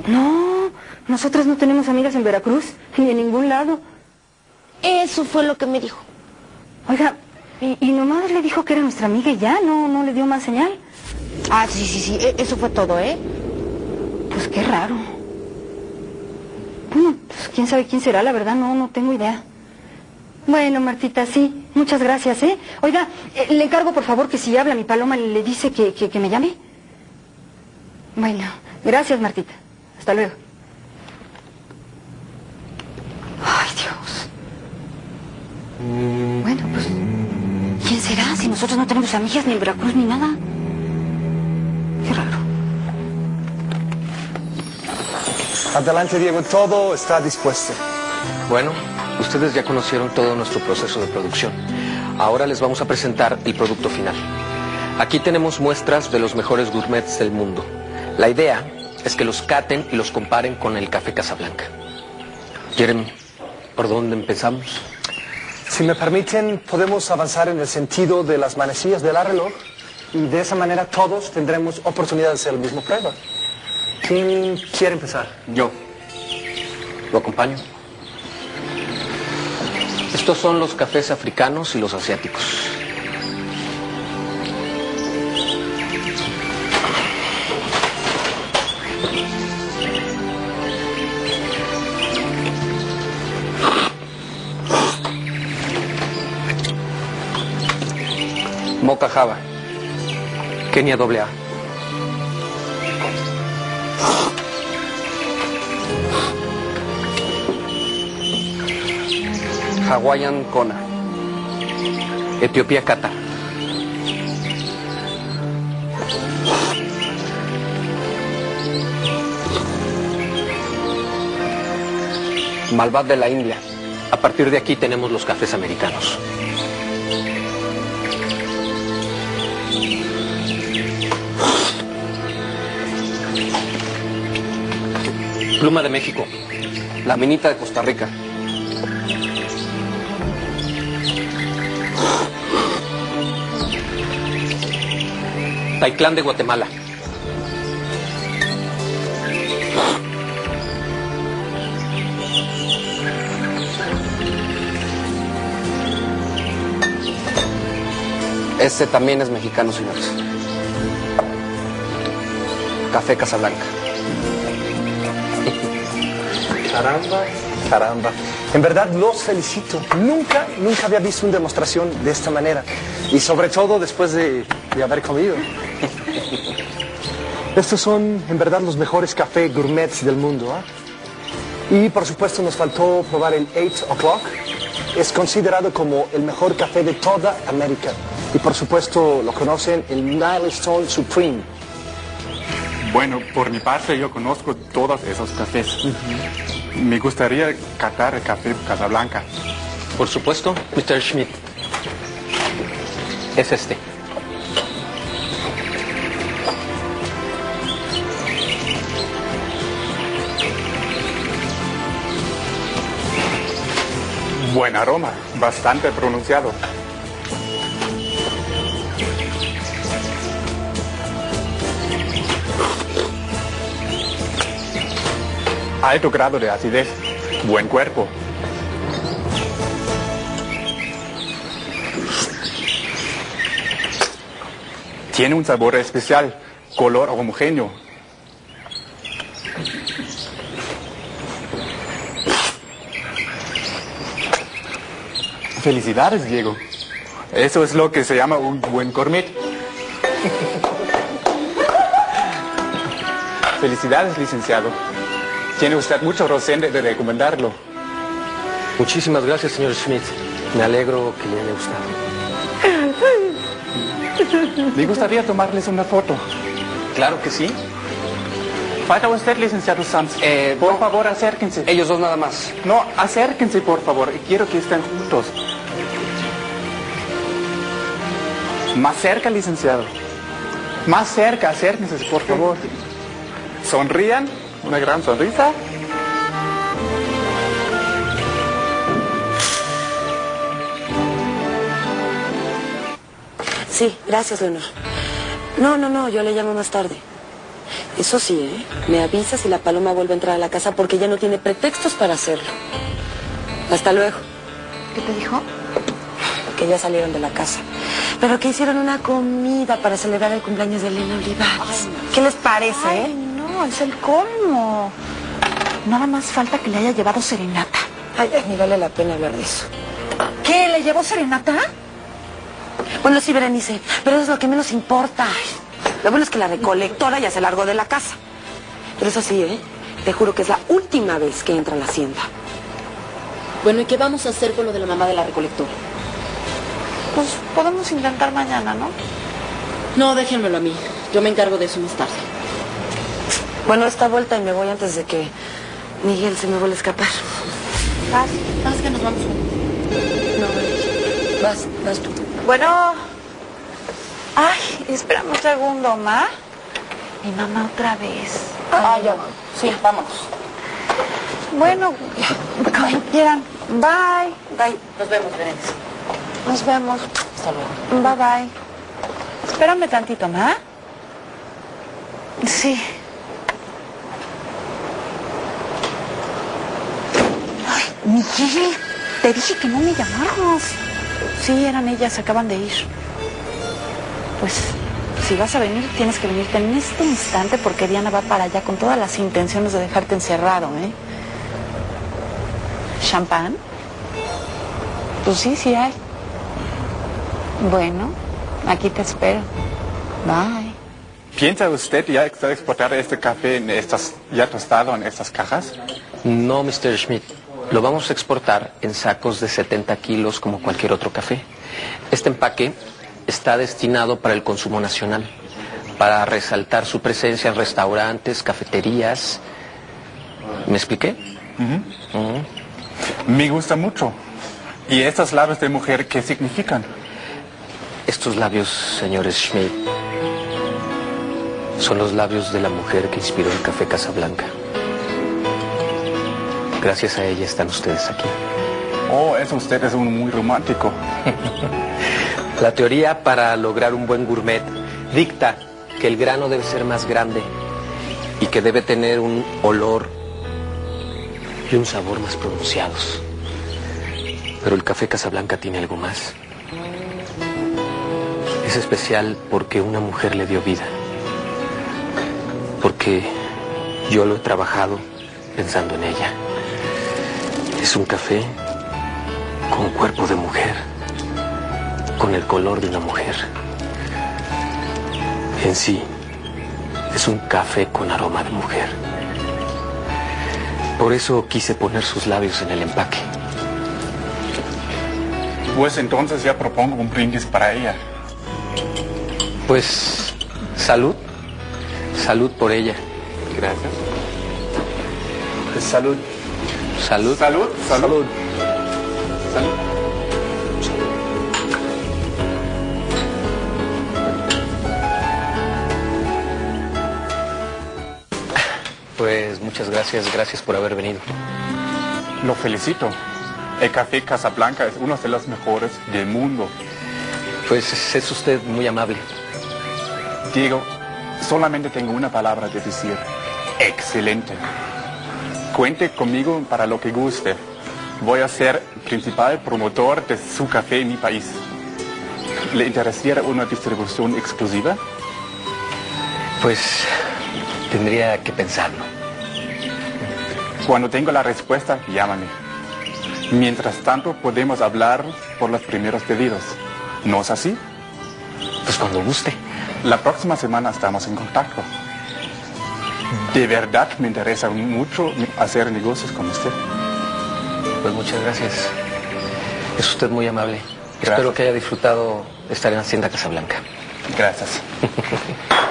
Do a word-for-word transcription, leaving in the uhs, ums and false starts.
No, nosotras no tenemos amigas en Veracruz, ni en ningún lado. Eso fue lo que me dijo. Oiga, y, y nomás le dijo que era nuestra amiga y ya, no, no le dio más señal. Ah, sí, sí, sí, eso fue todo, ¿eh? Pues qué raro. Bueno, pues quién sabe quién será, la verdad, no, no tengo idea. Bueno, Martita, sí, muchas gracias, ¿eh? Oiga, eh, le encargo, por favor, que si habla mi Paloma le dice que, que, que me llame. Bueno, gracias, Martita. Hasta luego. Ay, Dios. Bueno, pues, ¿quién será? Si nosotros no tenemos amigas ni en Veracruz ni nada. Qué raro. Adelante, Diego, todo está dispuesto. Bueno, ustedes ya conocieron todo nuestro proceso de producción. Ahora les vamos a presentar el producto final. Aquí tenemos muestras de los mejores gourmets del mundo. La idea es que los caten y los comparen con el café Casablanca. ¿Quieren por dónde empezamos? Si me permiten, podemos avanzar en el sentido de las manecillas del reloj y de esa manera todos tendremos oportunidad de hacer la misma prueba. ¿Quién quiere empezar? Yo. ¿Lo acompaño? Estos son los cafés africanos y los asiáticos. Mocha Java, Kenia doble A. Hawaiian Kona, Etiopía Qatar. Malvat de la India. A partir de aquí tenemos los cafés americanos. Pluma de México, La Minita de Costa Rica. Taiklán de Guatemala. Este también es mexicano, señores. Café Casablanca. Caramba, caramba. En verdad los felicito. Nunca, nunca había visto una demostración de esta manera. Y sobre todo después de, de haber comido. Estos son, en verdad, los mejores cafés gourmets del mundo, ¿eh? Y por supuesto nos faltó probar el eight o'clock. Es considerado como el mejor café de toda América. Y por supuesto lo conocen, el Milestone Supreme. Bueno, por mi parte yo conozco todos esos cafés. Uh-huh. Me gustaría catar el café Casablanca. Por supuesto, mister Schmidt. Es este. Buen aroma, bastante pronunciado. Alto grado de acidez, buen cuerpo. Tiene un sabor especial, color homogéneo. Felicidades, Diego. Eso es lo que se llama un buen gourmet. Felicidades, licenciado. Tiene usted mucha razón de recomendarlo. Muchísimas gracias, señor Schmidt. Me alegro que le haya gustado. Me gustaría tomarles una foto. Claro que sí. Falta usted, licenciado Sanz. Eh, por no, favor, acérquense. Ellos dos nada más. No, acérquense, por favor. Quiero que estén juntos. Más cerca, licenciado. Más cerca, acérquense, por favor. Sonrían. Una gran sonrisa. Sí, gracias, Leonor. No, no, no, yo le llamo más tarde. Eso sí, ¿eh? Me avisa si la Paloma vuelve a entrar a la casa porque ya no tiene pretextos para hacerlo. Hasta luego. ¿Qué te dijo? Que ya salieron de la casa. Pero que hicieron una comida para celebrar el cumpleaños de Elena Olivares. ¿Qué les parece, Ay, eh? no, es el colmo. Nada más falta que le haya llevado serenata. Ay, ay, ni vale la pena hablar de eso. ¿Qué? ¿Le llevó serenata? Bueno, sí, Berenice, pero eso es lo que menos importa. Lo bueno es que la recolectora ya se largó de la casa. Pero eso sí, ¿eh? Te juro que es la última vez que entra a la hacienda. Bueno, ¿y qué vamos a hacer con lo de la mamá de la recolectora? Pues podemos intentar mañana, ¿no? No, déjenmelo a mí. Yo me encargo de eso más tarde. Bueno, esta vuelta y me voy antes de que Miguel se me vuelva a escapar. Vas, vas que nos vamos juntos. No, Berenice. Vas, vas tú. Bueno. Ay, espérame un segundo, Ma. Mi mamá otra vez. Ah, ya. Sí, vámonos. Bueno, como quieran. Bye. Bye. Nos vemos, Berenice. Nos vemos. Hasta luego. Bye, bye. Espérame tantito, Ma. Sí. Ay, Miguel, te dije que no me llamaras. Sí, eran ellas, se acaban de ir. Pues, si vas a venir, tienes que venirte en este instante porque Diana va para allá con todas las intenciones de dejarte encerrado, ¿eh? ¿Champán? Pues sí, sí hay. Bueno, aquí te espero. Bye. ¿Piensa usted ya exportar este café en estas, ya tostado en estas cajas? No, mister Schmidt. Lo vamos a exportar en sacos de setenta kilos como cualquier otro café. Este empaque está destinado para el consumo nacional, para resaltar su presencia en restaurantes, cafeterías. ¿Me expliqué? Uh-huh. Uh-huh. Me gusta mucho. ¿Y estas labios de mujer qué significan? Estos labios, señores Schmidt, son los labios de la mujer que inspiró el café Casablanca. Gracias a ella están ustedes aquí. Oh, eso usted es un muy romántico. La teoría para lograr un buen gourmet dicta que el grano debe ser más grande y que debe tener un olor y un sabor más pronunciados. Pero el café Casablanca tiene algo más. Es especial porque una mujer le dio vida. Porque yo lo he trabajado pensando en ella. Es un café con cuerpo de mujer, con el color de una mujer. En sí, es un café con aroma de mujer. Por eso quise poner sus labios en el empaque. Pues entonces ya propongo un brindis para ella. Pues, salud. Salud por ella. Gracias. Pues salud. Salud. Salud. Salud. Salud. Pues muchas gracias, gracias por haber venido. Lo felicito. El café Casablanca es uno de los mejores del mundo. Pues es usted muy amable. Diego, solamente tengo una palabra de decir. Excelente. Cuente conmigo para lo que guste. Voy a ser principal promotor de su café en mi país. ¿Le interesaría una distribución exclusiva? Pues tendría que pensarlo. Cuando tengo la respuesta, llámame. Mientras tanto, podemos hablar por los primeros pedidos. ¿No es así? Pues cuando guste. La próxima semana estamos en contacto. De verdad me interesa mucho hacer negocios con usted. Pues muchas gracias. Es usted muy amable. Gracias. Espero que haya disfrutado estar en Hacienda Casablanca. Gracias.